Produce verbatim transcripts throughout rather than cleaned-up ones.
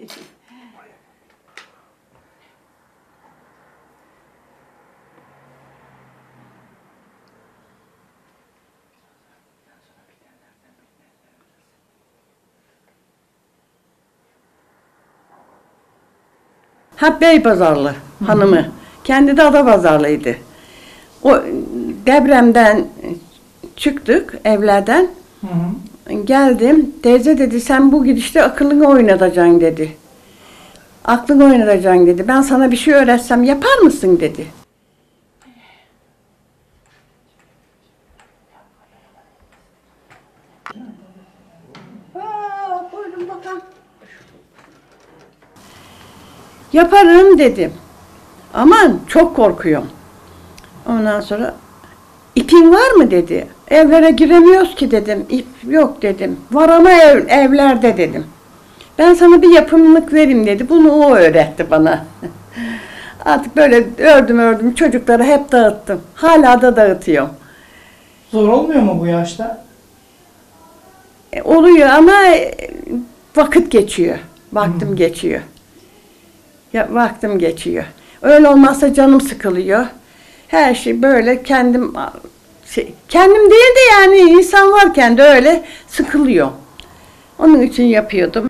Ha Beypazarlı hanımı. Hı-hı. Kendi de Adapazarlıydı. O depremden çıktık evlerden. Hı-hı. Geldim. Teyze dedi sen bu gidişte akıllını oynatacaksın dedi. Aklını oynatacaksın dedi. Ben sana bir şey öğretsem yapar mısın dedi. Aa, buyurun bakalım. Yaparım dedim. Aman çok korkuyorum. Ondan sonra ipin var mı dedi. Evlere giremiyoruz ki dedim. İp yok dedim. Var ama ev, evlerde dedim. Ben sana bir yapımlık vereyim dedi. Bunu o öğretti bana. Artık böyle ördüm ördüm çocuklara hep dağıttım. Hala da dağıtıyorum. Zor olmuyor mu bu yaşta? E, oluyor ama vakit geçiyor. Vaktim hmm. geçiyor. Ya, vaktim geçiyor. Öyle olmazsa canım sıkılıyor. Her şey böyle kendim şey, kendim değil de yani insan varken de öyle sıkılıyor. Onun için yapıyordum.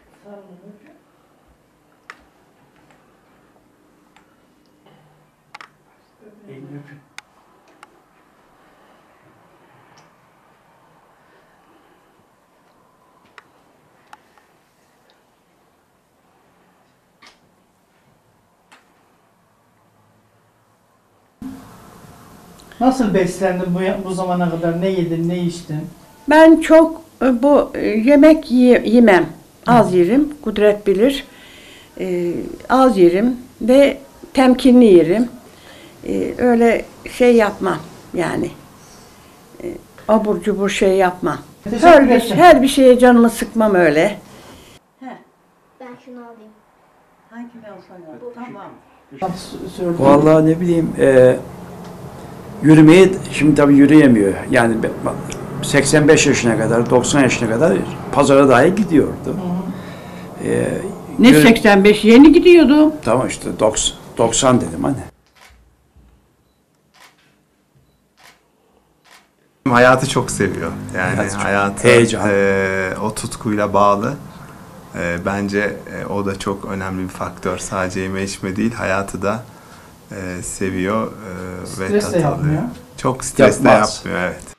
Nasıl beslendin bu, bu zamana kadar? Ne yedin, ne içtin? Ben çok bu yemek yemem. Az yerim, Kudret bilir. Ee, az yerim ve temkinli yerim. Ee, öyle şey yapmam yani. Ee, abur cubur şey yapmam. Her bir, her bir şeye canımı sıkmam öyle. He. Ben şunu alayım. Hangi alsan ya? Tamam. Vallahi ne bileyim e, yürümeyi şimdi tabii yürüyemiyor. Yani seksen beş yaşına kadar, doksan yaşına kadar pazara dahi gidiyordu. Ee, ne yürü... seksen beş? Yeni gidiyordum. Tamam işte doksan dedim hani. Hayatı çok seviyor. Yani hayatı hayatı e, o tutkuyla bağlı. E, bence e, o da çok önemli bir faktör. Sadece yeme içme değil, hayatı da e, seviyor e, ve tat alıyor. Çok stres de yapmıyor, evet.